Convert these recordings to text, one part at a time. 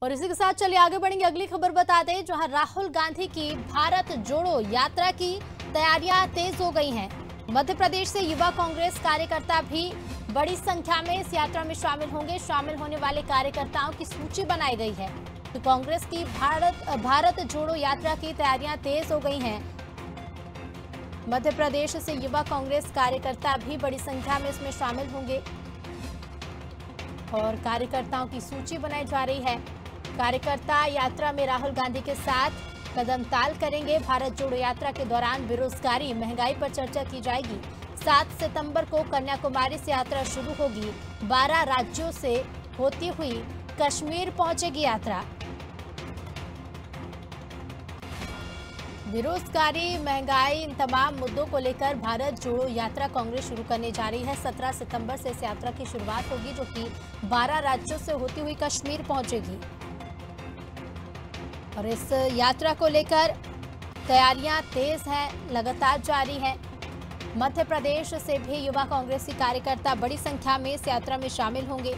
और इसी के साथ चलिए आगे बढ़ेंगे। अगली खबर बता दें, जहां राहुल गांधी की भारत जोड़ो यात्रा की तैयारियां तेज हो गई हैं। मध्य प्रदेश से युवा कांग्रेस कार्यकर्ता भी बड़ी संख्या में इस यात्रा में शामिल होंगे। शामिल होने वाले कार्यकर्ताओं की सूची बनाई गई है। तो कांग्रेस की भारत जोड़ो यात्रा की तैयारियां तेज हो गई हैं। मध्य प्रदेश से युवा कांग्रेस कार्यकर्ता भी बड़ी संख्या में इसमें शामिल होंगे और कार्यकर्ताओं की सूची बनाई जा रही है। कार्यकर्ता यात्रा में राहुल गांधी के साथ कदम ताल करेंगे। भारत जोड़ो यात्रा के दौरान बेरोजगारी, महंगाई पर चर्चा की जाएगी। 7 सितंबर को कन्याकुमारी से यात्रा शुरू होगी। 12 राज्यों से होती हुई कश्मीर पहुंचेगी यात्रा। बेरोजगारी, महंगाई, इन तमाम मुद्दों को लेकर भारत जोड़ो यात्रा कांग्रेस शुरू करने जा रही है। 17 सितंबर से इस यात्रा की शुरुआत होगी, जो कि 12 राज्यों से होती हुई कश्मीर पहुंचेगी। और इस यात्रा को लेकर तैयारियां तेज हैं, लगातार जारी हैं। मध्य प्रदेश से भी युवा कांग्रेसी कार्यकर्ता बड़ी संख्या में इस यात्रा में शामिल होंगे।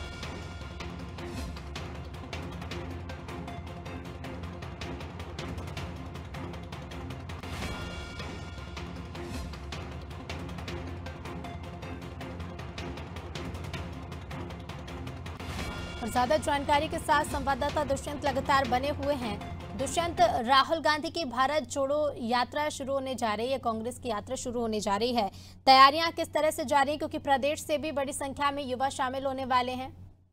और ज्यादा जानकारी के साथ संवाददाता दुष्यंत लगातार बने हुए हैं। दुष्यंत, राहुल गांधी की भारत जोड़ो यात्रा शुरू होने जा रही है, कांग्रेस की यात्रा शुरू होने जा रही है। तैयारियां किस तरह से जा रही हैं, क्योंकि प्रदेश से भी बड़ी संख्या में युवा शामिल होने वाले हैं?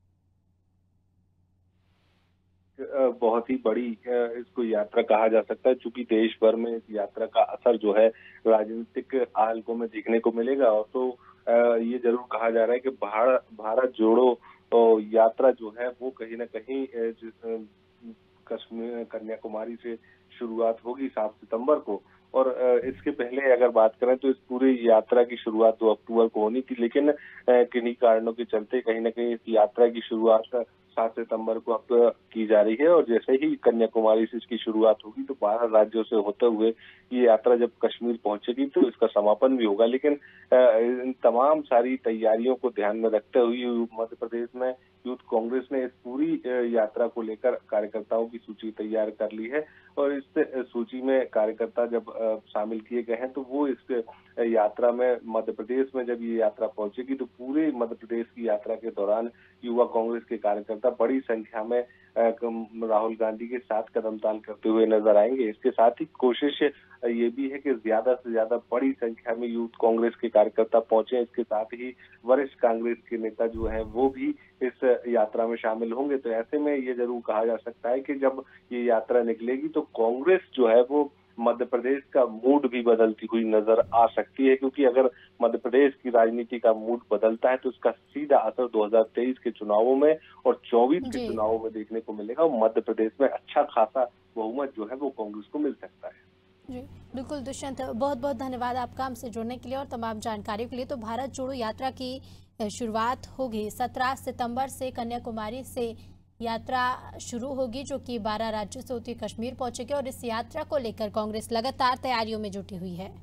बहुत ही बड़ी इसको यात्रा कहा जा सकता है, क्योंकि देश भर में इस यात्रा का असर जो है राजनीतिक हलकों में देखने को मिलेगा। और तो ये जरूर कहा जा रहा है कि भारत जोड़ो यात्रा जो है वो कहीं ना कहीं कश्मीर कन्याकुमारी से शुरुआत होगी 7 सितंबर को। और इसके पहले अगर बात करें तो इस पूरी यात्रा की शुरुआत 2 अक्टूबर को होनी थी, लेकिन किन्हीं कारणों के चलते कहीं ना कहीं इस यात्रा की शुरुआत 7 सितंबर को अब की जा रही है। और जैसे ही कन्याकुमारी से इसकी शुरुआत होगी तो 12 राज्यों से होते हुए ये यात्रा जब कश्मीर पहुंचेगी तो इसका समापन भी होगा। लेकिन इन तमाम सारी तैयारियों को ध्यान में रखते हुए मध्य प्रदेश में यूथ कांग्रेस ने इस पूरी यात्रा को लेकर कार्यकर्ताओं की सूची तैयार कर ली है। और इस सूची में कार्यकर्ता जब शामिल किए गए हैं तो वो इस यात्रा में मध्य प्रदेश में जब ये यात्रा पहुंचेगी तो पूरे मध्य प्रदेश की यात्रा के दौरान युवा कांग्रेस के कार्यकर्ता बड़ी संख्या में राहुल गांधी के साथ कदमताल करते हुए नजर आएंगे। इसके साथ ही कोशिश ये भी है कि ज्यादा से ज्यादा बड़ी संख्या में यूथ कांग्रेस के कार्यकर्ता पहुंचे। इसके साथ ही वरिष्ठ कांग्रेस के नेता जो है वो भी इस यात्रा में शामिल होंगे। तो ऐसे में ये जरूर कहा जा सकता है कि जब ये यात्रा निकलेगी तो कांग्रेस जो है वो मध्य प्रदेश का मूड भी बदलती हुई नजर आ सकती है, क्योंकि अगर मध्य प्रदेश की राजनीति का मूड बदलता है तो उसका सीधा असर 2023 के चुनावों में और 24 के जी चुनावों में देखने को मिलेगा। और मध्य प्रदेश में अच्छा खासा बहुमत जो है वो कांग्रेस को मिल सकता है। जी बिल्कुल दुष्यंत, बहुत बहुत धन्यवाद आपका हमसे जुड़ने के लिए और तमाम जानकारी के लिए। तो भारत जोड़ो यात्रा की शुरुआत होगी 17 सितंबर से, कन्याकुमारी से यात्रा शुरू होगी, जो कि 12 राज्यों से होती कश्मीर पहुंचेगी। और इस यात्रा को लेकर कांग्रेस लगातार तैयारियों में जुटी हुई है।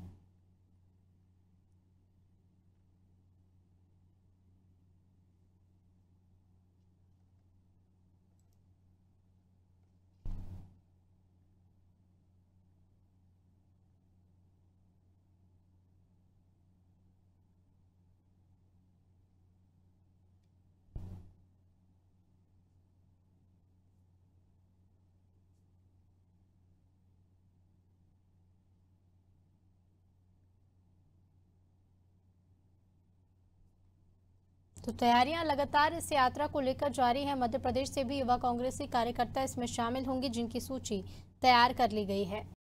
तो तैयारियां लगातार इस यात्रा को लेकर जारी है। मध्य प्रदेश से भी युवा कांग्रेसी कार्यकर्ता इसमें शामिल होंगे, जिनकी सूची तैयार कर ली गई है।